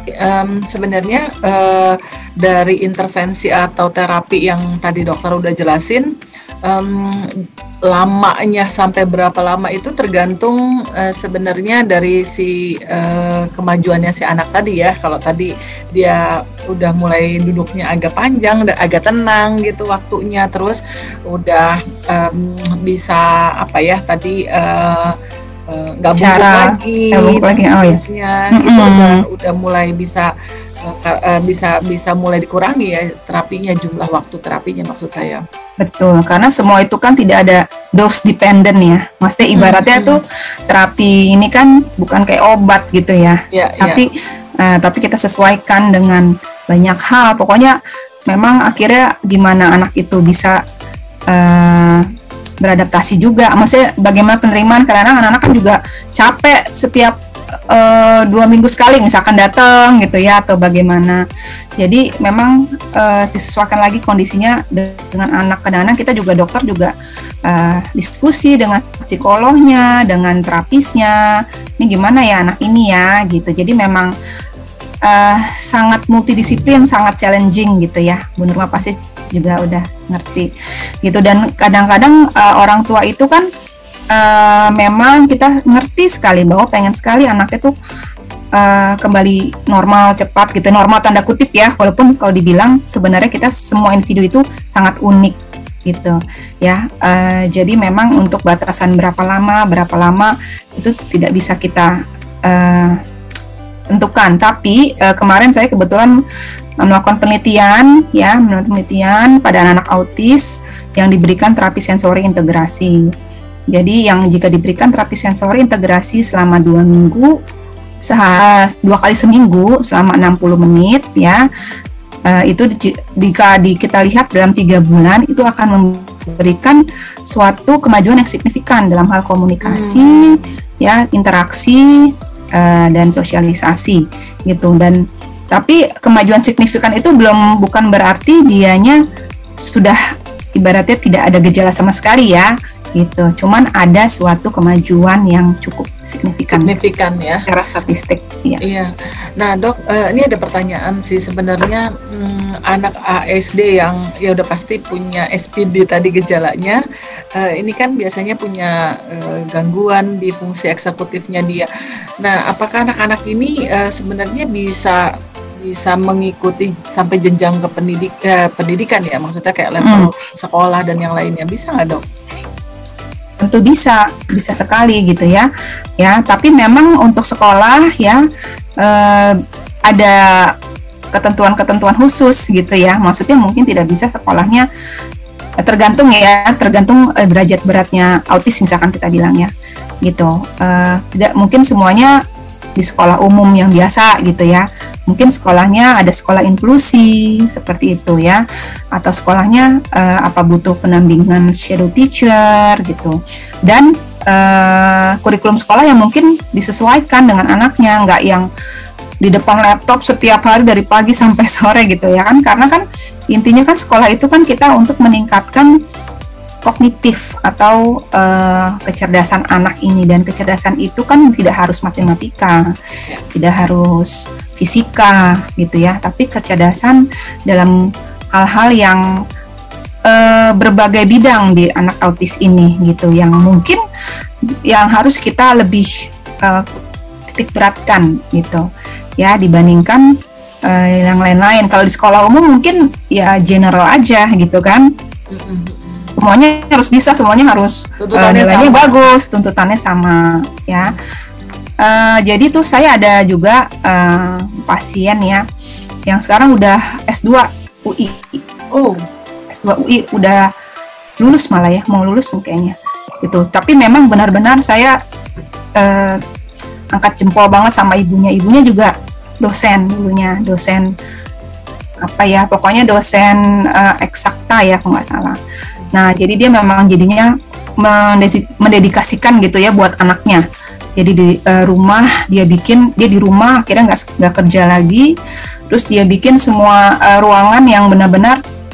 sebenarnya dari intervensi atau terapi yang tadi dokter udah jelasin, lamanya sampai berapa lama itu tergantung sebenarnya dari si kemajuannya si anak tadi ya. Kalau tadi dia udah mulai duduknya agak panjang, agak tenang gitu waktunya, terus udah bisa apa ya tadi nggak bungkuk lagi, biasanya itu udah mulai bisa mulai dikurangi ya terapinya, jumlah waktu terapinya maksud saya. Betul, karena semua itu kan tidak ada dose dependent ya. Maksudnya ibaratnya tuh terapi ini kan bukan kayak obat gitu ya. Tapi kita sesuaikan dengan banyak hal. Pokoknya memang akhirnya gimana anak itu bisa beradaptasi juga. Maksudnya bagaimana penerimaan, karena anak-anak kan juga capek setiap 2 minggu sekali misalkan datang gitu ya, atau bagaimana. Jadi memang disesuaikan lagi kondisinya dengan anak. Kadang-kadang kita juga dokter juga diskusi dengan psikolognya, dengan terapisnya, ini gimana ya anak ini ya gitu. Jadi memang sangat multidisiplin, sangat challenging gitu ya. Bu Nurma pasti juga udah ngerti gitu. Dan kadang-kadang orang tua itu kan memang kita ngerti sekali bahwa pengen sekali anaknya tuh kembali normal cepat gitu, normal tanda kutip ya, walaupun kalau dibilang sebenarnya kita semua individu itu sangat unik gitu ya. Jadi memang untuk batasan berapa lama itu tidak bisa kita tentukan. Tapi kemarin saya kebetulan melakukan penelitian pada anak-anak autis yang diberikan terapi sensori integrasi. Jadi yang jika diberikan terapi sensori integrasi selama 2 minggu, 2 kali seminggu selama 60 menit ya, itu jika kita lihat dalam 3 bulan itu akan memberikan suatu kemajuan yang signifikan dalam hal komunikasi, ya, interaksi dan sosialisasi gitu. Dan tapi kemajuan signifikan itu bukan berarti dianya sudah ibaratnya tidak ada gejala sama sekali ya gitu, cuman ada suatu kemajuan yang cukup signifikan ya secara statistik ya. Iya. Nah dok, ini ada pertanyaan sih sebenarnya, anak ASD yang ya udah pasti punya SPD tadi gejalanya, ini kan biasanya punya gangguan di fungsi eksekutifnya dia. Nah apakah anak-anak ini sebenarnya bisa mengikuti sampai jenjang ke pendidikan ya, maksudnya kayak level sekolah dan yang lainnya, bisa nggak dok? Tentu bisa sekali gitu ya. Tapi memang untuk sekolah ya ada ketentuan khusus gitu ya. Maksudnya mungkin tidak bisa sekolahnya tergantung derajat beratnya autis misalkan kita bilang ya gitu. Tidak mungkin semuanya di sekolah umum yang biasa gitu ya. Mungkin sekolahnya ada sekolah inklusi seperti itu ya, atau sekolahnya butuh pendampingan shadow teacher gitu. Dan kurikulum sekolah yang mungkin disesuaikan dengan anaknya, nggak yang di depan laptop setiap hari dari pagi sampai sore gitu ya kan. Karena kan intinya kan sekolah itu kan kita untuk meningkatkan kognitif atau kecerdasan anak ini, dan kecerdasan itu kan tidak harus matematika, tidak harus fisika gitu ya, tapi kecerdasan dalam hal-hal yang berbagai bidang di anak autis ini gitu, yang mungkin yang harus kita lebih titik beratkan gitu ya dibandingkan yang lain-lain. Kalau di sekolah umum mungkin ya general aja gitu kan. Semuanya harus bisa, semuanya harus nilainya bagus, tuntutannya sama ya. Jadi tuh saya ada juga pasien ya yang sekarang udah S2 UI. S2 UI udah lulus malah ya, mau lulus kayaknya gitu. Tapi memang benar-benar saya angkat jempol banget sama ibunya. Ibunya juga dosen dulunya, dosen pokoknya dosen eksakta ya kalau nggak salah. Nah, jadi dia memang jadinya mendedikasikan gitu ya buat anaknya. Jadi di rumah dia di rumah akhirnya nggak kerja lagi. Terus dia bikin semua ruangan yang benar-benar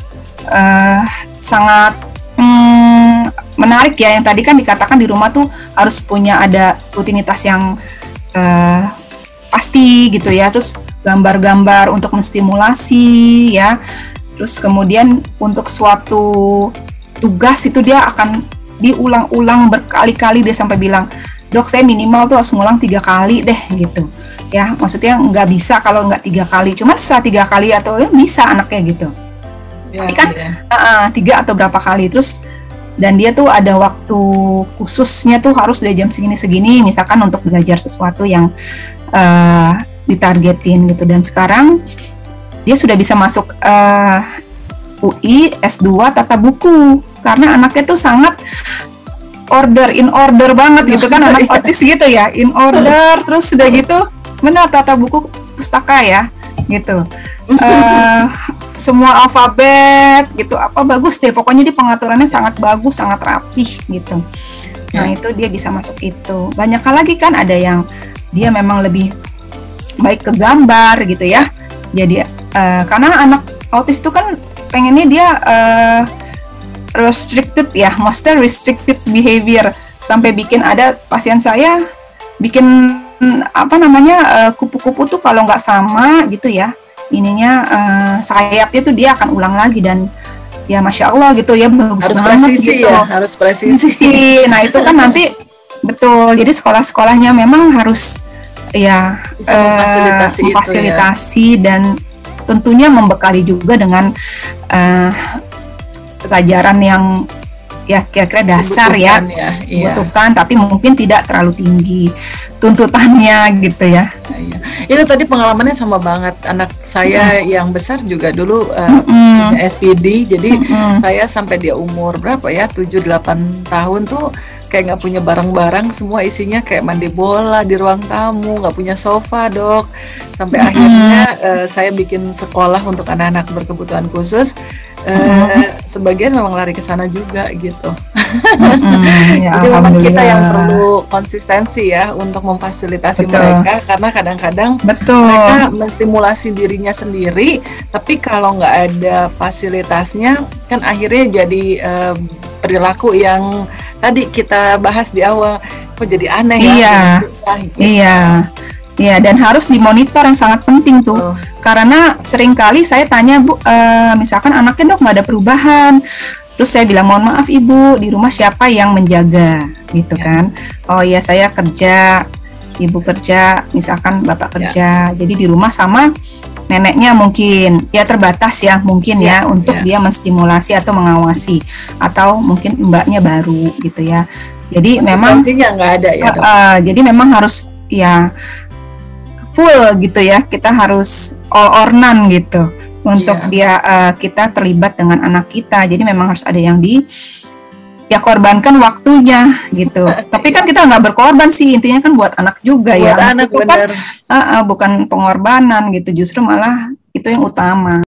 sangat menarik ya. Yang tadi kan dikatakan di rumah tuh harus punya ada rutinitas yang pasti gitu ya. Terus gambar-gambar untuk menstimulasi ya. Terus kemudian untuk suatu tugas itu dia akan diulang-ulang berkali-kali, dia sampai bilang, "Dok, saya minimal tuh harus ngulang 3 kali deh," gitu. Ya, maksudnya nggak bisa kalau nggak 3 kali, cuma setelah 3 kali atau ya bisa anaknya gitu. Tapi kan 3 atau berapa kali terus, dan dia tuh ada waktu khususnya tuh harus dari jam segini-segini misalkan untuk belajar sesuatu yang ditargetin gitu. Dan sekarang dia sudah bisa masuk UI S2 tata buku karena anaknya tuh sangat in order banget gitu kan, anak otis gitu ya, in order, terus sudah gitu benar tata buku pustaka ya gitu. Semua alfabet gitu, apa bagus deh pokoknya, di pengaturannya sangat bagus, sangat rapih gitu. Nah itu dia bisa masuk itu. Banyak hal lagi kan, ada yang dia memang lebih baik ke gambar gitu ya. Jadi karena anak autis itu kan pengennya dia restricted ya, maksudnya restricted behavior, sampai bikin ada pasien saya bikin kupu-kupu tuh kalau nggak sama gitu ya ininya sayapnya tuh dia akan ulang lagi, dan ya masya Allah gitu ya, bagus harus banget presisi gitu. Ya, harus presisi. Nah itu kan nanti betul, jadi sekolah-sekolahnya memang harus ya memfasilitasi ya. Dan tentunya membekali juga dengan pelajaran yang ya kira-kira dasar ya, butuhkan, tapi mungkin tidak terlalu tinggi tuntutannya gitu ya. Iya. Itu tadi pengalamannya sama banget. Anak saya yang besar juga dulu punya SPD, jadi saya sampai dia umur berapa ya, 7-8 tahun tuh kayak nggak punya barang-barang, semua isinya kayak mandi bola di ruang tamu, nggak punya sofa, Dok. Sampai akhirnya saya bikin sekolah untuk anak-anak berkebutuhan khusus. Sebagian memang lari ke sana juga gitu. Ya, jadi memang kita yang perlu konsistensi ya untuk memfasilitasi mereka, karena kadang-kadang mereka menstimulasi dirinya sendiri, tapi kalau nggak ada fasilitasnya kan akhirnya jadi perilaku yang tadi kita bahas di awal, kok jadi aneh ya. Iya, dan harus dimonitor, yang sangat penting tuh. Karena seringkali saya tanya, Bu, misalkan anaknya, Dok, nggak ada perubahan. Terus saya bilang, mohon maaf Ibu, di rumah siapa yang menjaga gitu kan? Oh iya, saya kerja, Ibu kerja, misalkan Bapak kerja. Jadi di rumah sama neneknya mungkin, ya terbatas ya mungkin ya untuk dia menstimulasi atau mengawasi. Atau mungkin mbaknya baru gitu ya. Jadi memang nggak ada ya, Dok. Jadi memang harus ya full gitu ya, kita harus all or none gitu untuk dia kita terlibat dengan anak kita. Jadi memang harus ada yang korbankan waktunya gitu. Tapi kan kita nggak berkorban sih, intinya kan buat anak juga, buat anak, itu kan bukan pengorbanan gitu, justru malah itu yang utama.